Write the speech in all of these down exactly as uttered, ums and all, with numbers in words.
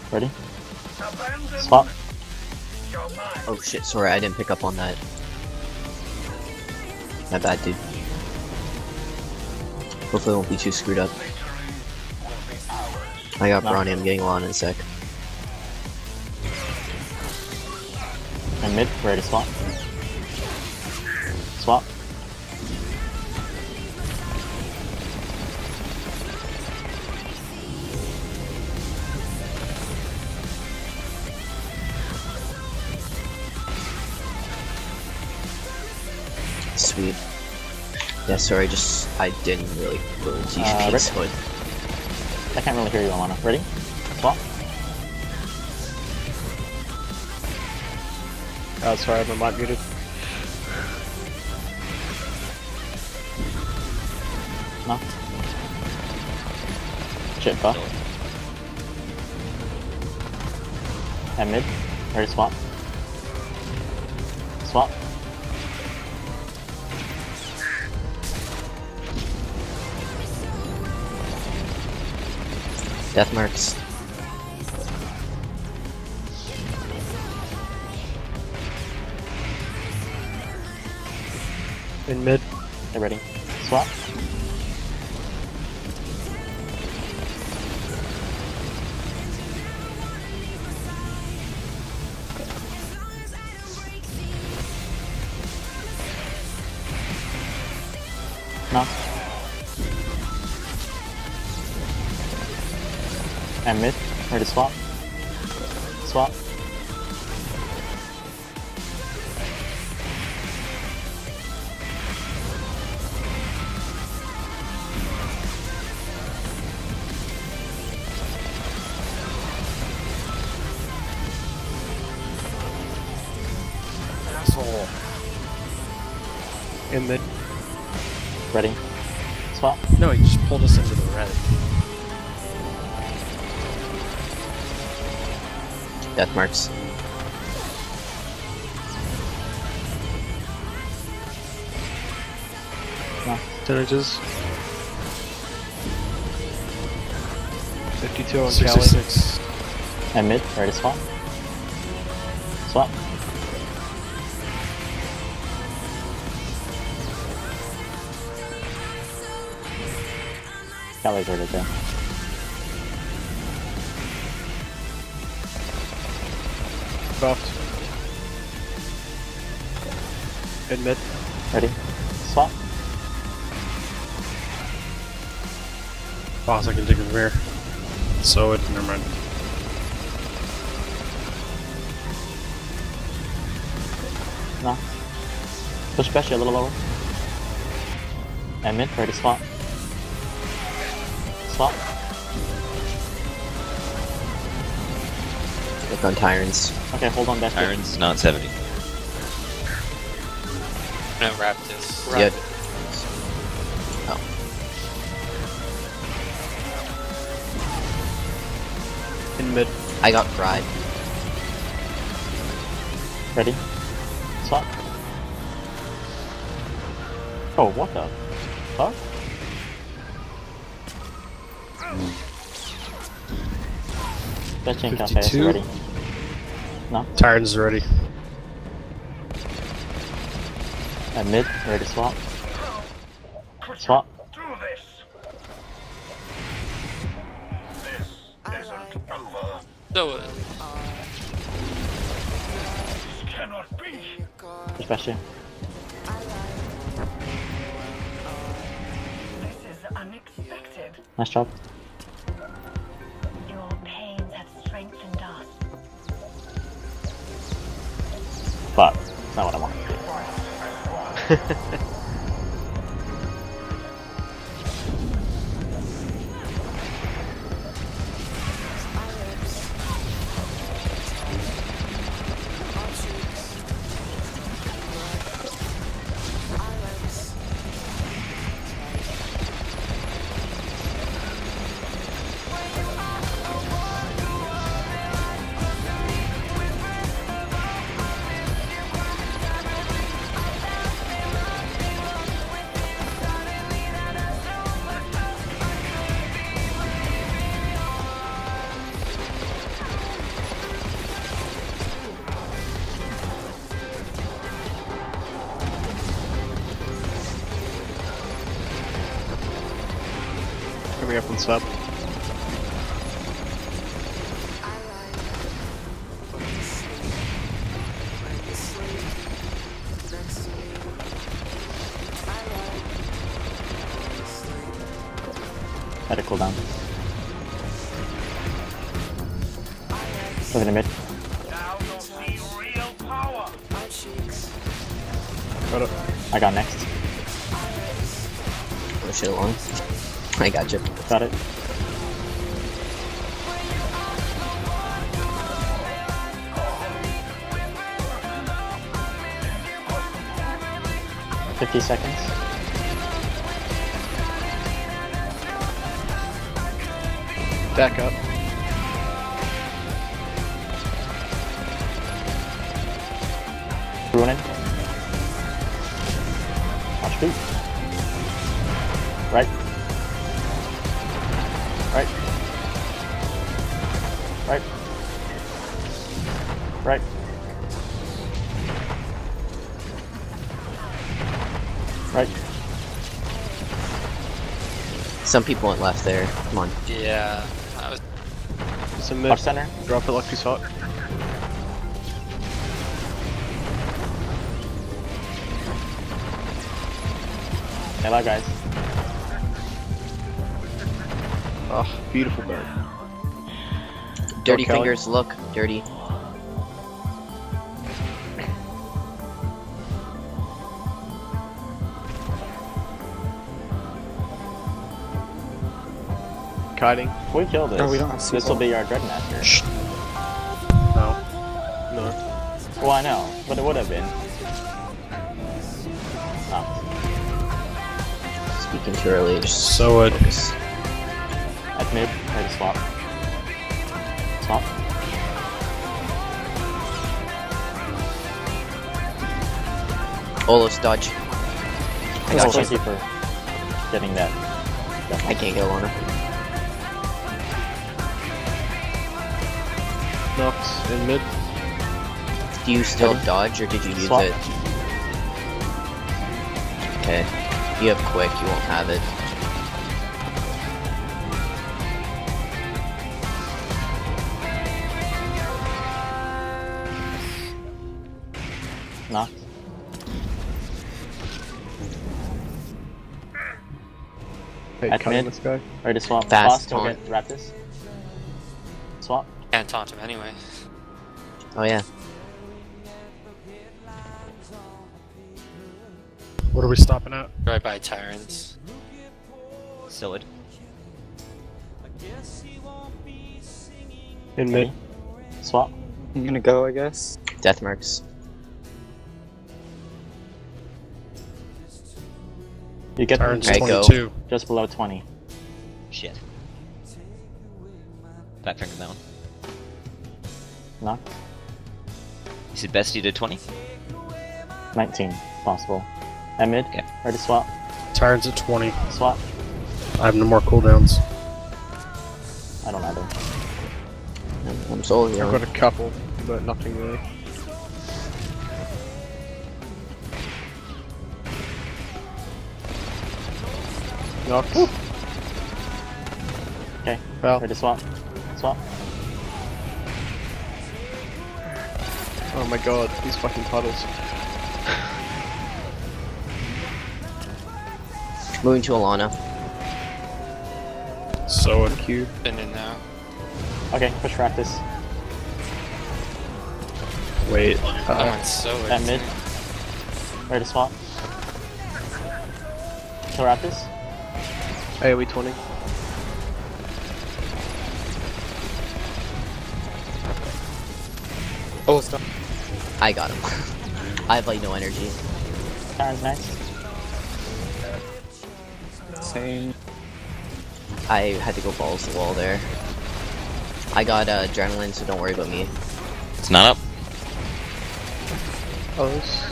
Ready? Swap. Oh shit, sorry, I didn't pick up on that. My bad, dude. Hopefully it won't be too screwed up. I got No. Bronny, I'm getting on in a sec. And mid, ready to swap. Swap. Sweet. Yeah, sorry, just I didn't really go into Uh, uh, Rick? so it- I can't really hear you, Alana. Ready? Swap. Oh, sorry, I'm not muted. No. Shit, buff. And mid, ready to swap. Swap. Death marks. In mid. Get ready. Swap. No. And mid, ready to swap. Swap. Asshole. In mid. Ready. Swap. No, he just pulled us into the red. Death marks. No. Percentages. fifty-two on six Cali. six. And mid, ready to swap. Swap. Cali's ready to go. Buffed. In mid. Ready? Swap. Boss, I can take him here. So it, never mind. No. Push Bessie a little lower. And mid, ready to swap. Swap. Look on Tyrants. Okay, hold on, Bessie. Tyrant's not seventy. No, Raptors. Yep. Oh. In mid. I got fried. Ready? Swap. Oh, what the fuck? Bessie and Cafe is fifty-two. ready. No. Tyrant's ready. And mid, ready to swap. Swap. Do this. This isn't over. So, uh, This cannot be. Push Bessie. This is unexpected. Nice job. Your pains have strengthened us. But, it's not what I wanted to do. up on sub. Let it cool down. Moving to mid. Now you'll see real power. Got it. I got next. Push it along. I got you. Got it. Fifty seconds. Back up. Ruin it. Watch feet. Right. Right. Right. Right. Right. Some people went left there. Come on. Yeah. I was It's a mid. Watch center. Drop it like he's hot. Hello guys. Oh, beautiful bird. Dirty Kelly. fingers, look. Dirty. Kiting. If we kill this, No, we don't have this will be our Dreadmaster. No. No. Well, I know, but it would have been. Oh, Speaking too early. Just So it. focus. at mid, try to swap. Swap. Olos, dodge. I Oh, got thank you. you for getting that. I can't go, Lana. Knocked in mid. Do you still Seven. dodge or did you use Swap. it? Okay. You have quick, you won't have it. Knocked. Hey, At cutting mid. this guy. Ready to swap. Fast Boss, go taunt. get Raptus. Swap. can't taunt him anyway. Oh yeah. What are we stopping at? Right by Tyrants. Solid. In mid. Ready? Swap. I'm gonna go, I guess. Death marks. You get Tyrant's Okay, go. twenty-two. just below twenty. Shit. Back trigger that one. Knocked. You said best you did twenty? nineteen. Possible. At mid. Okay. Ready to swap. Tyrant's at twenty. Swap. I have no more cooldowns. I don't either. I'm, I'm solo I've here. got a couple, but nothing really. Knocked. Okay. Well, Ready to swap. Swap. oh my god, these fucking puddles. Moving to Alana. So it. Q. Been in now. Okay, push Raptus. Wait. I Uh, went so At mid. Ready to swap. Kill Raptus. AoE twenty. Oh, stop. I got him. I have like no energy. Tyrant's next. Same. I had to go balls to the wall there. I got uh, adrenaline, so don't worry about me. It's not up. Oh, this.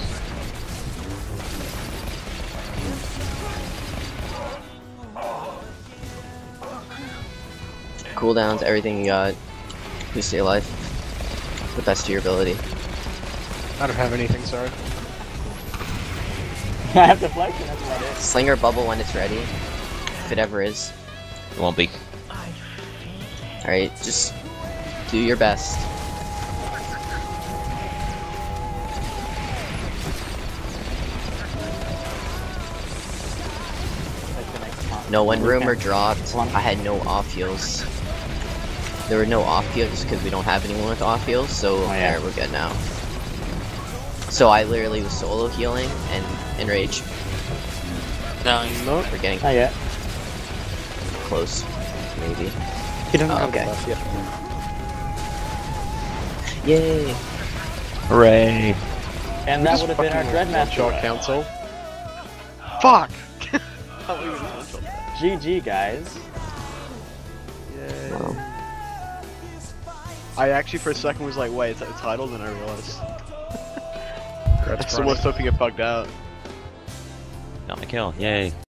Cooldowns, everything you got. Please stay alive. To the best of your ability. I don't have anything, sorry. I have deflection, that's about it. Slinger bubble when it's ready. If it ever is. It won't be. I feel Alright, just do your best. No, when rumor dropped, I had no off heals. There were no off heals because we don't have anyone with off heals, so Oh, yeah. there, we're good now. So I literally was solo healing and enrage. No, he's No. We're getting Not yet. close, maybe. He doesn't Oh, have okay. the buff yet. Yay! Hooray! And that would have been our Dreadmaster. Shot round. council. Fuck! Can't believe we just one-shot that. G G, guys. Yay. Wow. I actually for a second was like, wait, is that the title? Then I realized. Congrats, So Bronny. was hoping it bugged out. Got my kill. Yay.